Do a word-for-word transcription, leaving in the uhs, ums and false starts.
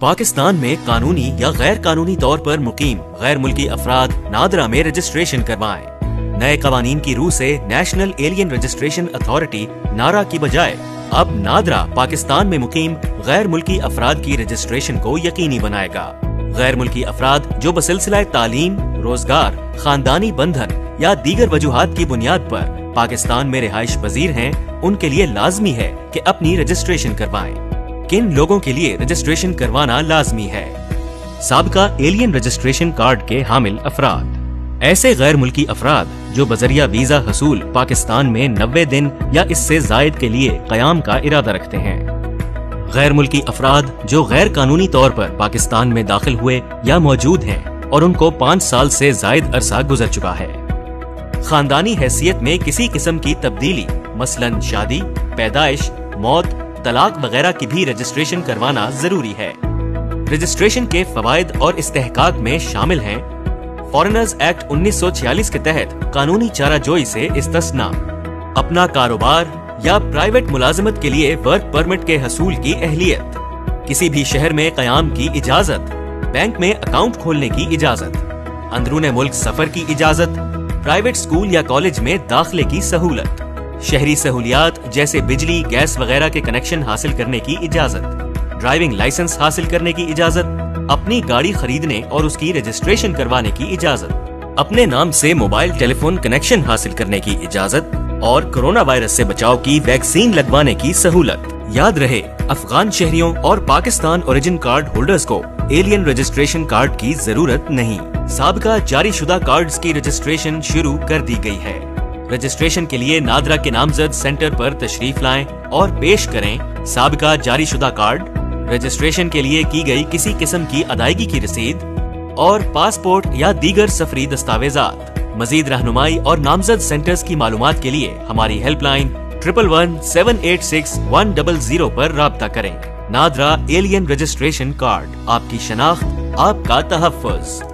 पाकिस्तान में कानूनी या गैर कानूनी तौर पर मुकीम गैर मुल्की अफराद नादरा में रजिस्ट्रेशन करवाएं। नए कवानीन की रूह से नेशनल एलियन रजिस्ट्रेशन अथॉरिटी नारा की बजाय अब नादरा पाकिस्तान में मुकीम गैर मुल्की अफराद की रजिस्ट्रेशन को यकीनी बनाएगा। गैर मुल्की अफराद जो बसिलसिला तालीम, रोजगार, खानदानी बंधन या दीगर वजूहात की बुनियाद पर पाकिस्तान में रिहाइश पजीर हैं, उनके लिए लाजमी है कि अपनी रजिस्ट्रेशन करवाएं। किन लोगों के लिए रजिस्ट्रेशन करवाना लाजमी है? साबिका एलियन रजिस्ट्रेशन कार्ड के हामिल अफराद। ऐसे गैर मुल्की अफराद जो बजरिया वीजा हसूल पाकिस्तान में नब्बे दिन या इससे जायद के लिए कयाम का इरादा रखते हैं। गैर मुल्की अफराद जो गैर कानूनी तौर पर पाकिस्तान में दाखिल हुए या मौजूद हैं और उनको पाँच साल से जायद अरसा गुजर चुका है। खानदानी हैसियत में किसी किस्म की तब्दीली मसलन शादी, पैदाइश, मौत, तलाक वगैरह की भी रजिस्ट्रेशन करवाना जरूरी है। रजिस्ट्रेशन के फवायद और इस्तेहकाक में शामिल हैं फॉरेनर्स एक्ट उन्नीस सौ छियालीस के तहत कानूनी चाराजोई से इस्तिस्ना, अपना कारोबार या प्राइवेट मुलाजमत के लिए वर्क परमिट के हसूल की अहलियत, किसी भी शहर में कयाम की इजाजत, बैंक में अकाउंट खोलने की इजाजत, अंदरूने मुल्क सफर की इजाजत, प्राइवेट स्कूल या कॉलेज में दाखिले की सहूलत, शहरी सहूलियात जैसे बिजली, गैस वगैरह के कनेक्शन हासिल करने की इजाजत, ड्राइविंग लाइसेंस हासिल करने की इजाजत, अपनी गाड़ी खरीदने और उसकी रजिस्ट्रेशन करवाने की इजाजत, अपने नाम से मोबाइल टेलीफोन कनेक्शन हासिल करने की इजाजत और कोरोना वायरस से बचाव की वैक्सीन लगवाने की सहूलत। याद रहे, अफगान शहरियों और पाकिस्तान ओरिजिन कार्ड होल्डर्स को एलियन रजिस्ट्रेशन कार्ड की जरूरत नहीं। साबिका जारी शुदा कार्ड्स की रजिस्ट्रेशन शुरू कर दी गई है। रजिस्ट्रेशन के लिए नादरा के नामजद सेंटर पर तशरीफ लाएं और पेश करें साबिका जारी शुदा कार्ड, रजिस्ट्रेशन के लिए की गई किसी किस्म की अदायगी की रसीद और पासपोर्ट या दीगर सफरी दस्तावेजात। मजीद रहनुमाई और नामजद सेंटर्स की मालूमात के लिए हमारी helpline triple one seven eight six one double zero पर राब्ता करें। नादरा एलियन रजिस्ट्रेशन कार्ड, आपकी शनाख्त, आपका तहफ़्फ़ुज़।